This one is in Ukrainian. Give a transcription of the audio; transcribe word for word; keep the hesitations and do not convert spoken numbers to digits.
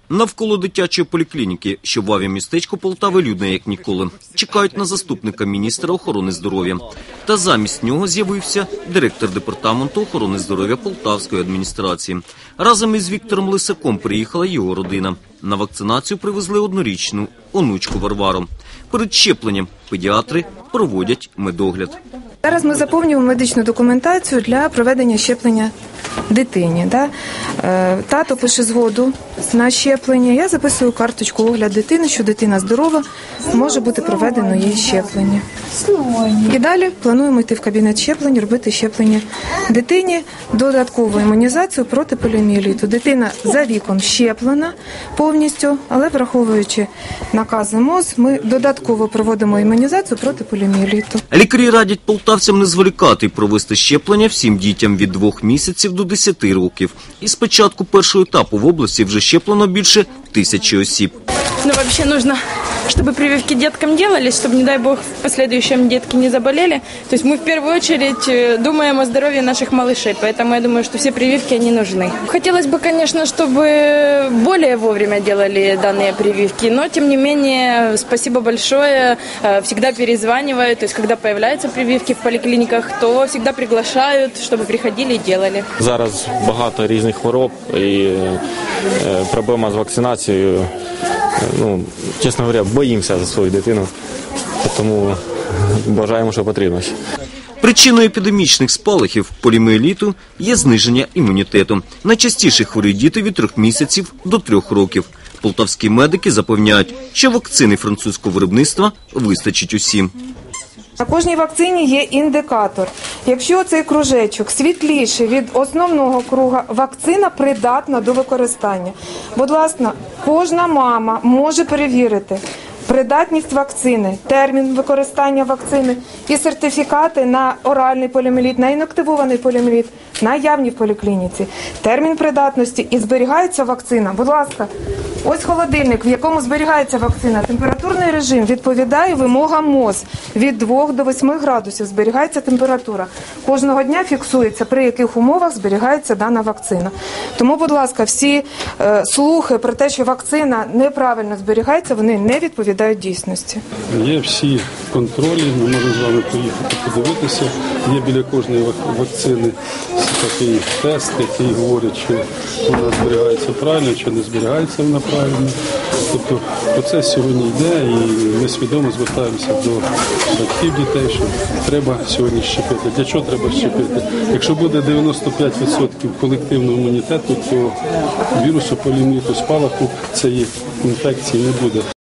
Навколо дитячої поліклініки, що в авіамістечку Полтави, людно як ніколи. Чекають на заступника міністра охорони здоров'я. Та замість нього з'явився директор департаменту охорони здоров'я Полтавської адміністрації. Разом із Віктором Лисаком приїхала його родина. На вакцинацію привезли однорічну онучку Варвару. Перед щепленням педіатри проводять медогляд. Зараз ми заповнюємо медичну документацію для проведення щеплення дитині. Да? Тато пише згоду на щеплення, я записую карточку огляд дитини, що дитина здорова, може бути проведено їй щеплення. І далі плануємо йти в кабінет щеплень, робити щеплення дитині, додаткову імунізацію проти поліомієліту. Дитина за віком щеплена повністю, але враховуючи накази МОЗ, ми додатково проводимо імунізацію проти поліомієліту. Лікарі радять полтавцям не зволікати і провести щеплення всім дітям від двох місяців до десяти років. І з початку першого етапу в області вже щеплено більше тисячі осіб. Ну, вообще нужно, чтобы прививки деткам делались, чтобы, не дай бог, в последующем детки не заболели. То есть мы в первую очередь думаем о здоровье наших малышей, поэтому я думаю, что все прививки, они нужны. Хотелось бы, конечно, чтобы более вовремя делали данные прививки, но, тем не менее, спасибо большое, всегда перезванивают, то есть когда появляются прививки в поликлиниках, то всегда приглашают, чтобы приходили и делали. Зараз багато різних хвороб і проблема з вакцинацією. Ну, чесно говоря, боїмося за свою дитину, тому бажаємо, що потрібно. Причиною епідемічних спалахів поліомієліту є зниження імунітету. Найчастіше хворіють діти від трьох місяців до трьох років. Полтавські медики запевняють, що вакцини французького виробництва вистачить усім. На кожній вакцині є індикатор. Якщо цей кружечок світліший від основного круга, вакцина придатна до використання. Будь ласка, кожна мама може перевірити придатність вакцини, термін використання вакцини і сертифікати на оральний поліомієліт, на інактивований поліомієліт, наявні в поліклініці, термін придатності і зберігається вакцина. Будь ласка, ось холодильник, в якому зберігається вакцина. Температурний режим відповідає вимогам МОЗ. Від двох до восьми градусів зберігається температура. Кожного дня фіксується, при яких умовах зберігається дана вакцина. Тому, будь ласка, всі е, слухи про те, що вакцина неправильно зберігається, вони не відповідають дійсності. Є всі контролі, ми можемо з вами поїхати подивитися. Є біля кожної вакцини такий тест, який говорить, що вона зберігається правильно, чи не зберігається вона правильно. Тобто процес сьогодні йде і ми свідомо звертаємося до батьків дітей, що треба сьогодні щепити. Для чого треба щепити? Якщо буде дев'яносто п'ять відсотків колективного імунітету, то вірусу поліомієліту, спалаху цієї інфекції не буде.